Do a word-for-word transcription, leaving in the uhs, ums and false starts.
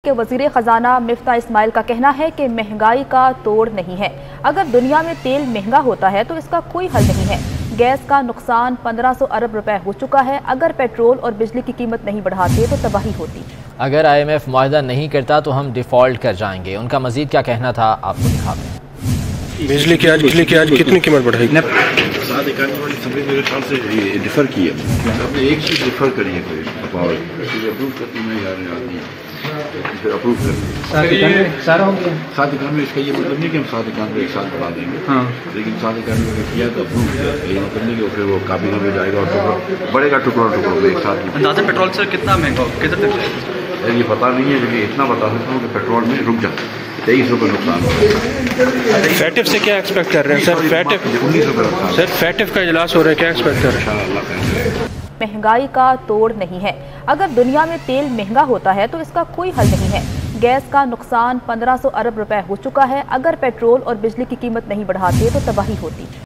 के वजीर खजाना मिफ्ता इस्माइल का कहना है कि महंगाई का तोड़ नहीं है। अगर दुनिया में तेल महंगा होता है तो इसका कोई हल नहीं है। गैस का नुकसान पंद्रह सौ अरब रुपए हो चुका है। अगर पेट्रोल और बिजली की कीमत नहीं बढ़ाते तो तबाही होती। अगर आई एम एफ मुआहदा नहीं करता तो हम डिफॉल्ट कर जाएंगे। उनका मजीद क्या कहना था आपको दिखाते हैं। बिजली की आज बिजली की आज कितनी कीमत बढ़ेगी? मेरे ख्याल से डिफर की है, आपने एक चीज डिफर करी है, अप्रूव करती मैं यार याद नहीं फिर अप्रूव कर सारा हो गया सात दुकान में। इसका ये मतलब नहीं कि हम सात दुकान में एक साथ बढ़ा देंगे, हाँ। लेकिन सात दुकान में अगर किया तो अप्रूव किया, ये मतलब नहीं कि फिर वो काबीना में जाएगा और टुकड़ा बढ़ेगा, टुकड़ा टुकड़ा में एक साथ। अंदाज़ा पेट्रोल से कितना महंगा किधर तक जाएगा ये पता नहीं है, लेकिन इतना बता सकता हूँ कि पेट्रोल में रुक जाता है, तेईस रुपये नुकसान हो। फैटिव से क्या एक्सपेक्ट कर रहे हैं सर? फैटिव उन्नीस रुपये नुकसान सर, फैटिव का इजलास हो रहा है, क्या एक्सपेक्ट कर रहे हैं? महंगाई का तोड़ नहीं है। अगर दुनिया में तेल महंगा होता है तो इसका कोई हल नहीं है। गैस का नुकसान पंद्रह सौ अरब रुपए हो चुका है। अगर पेट्रोल और बिजली की कीमत नहीं बढ़ाते तो तबाही होती।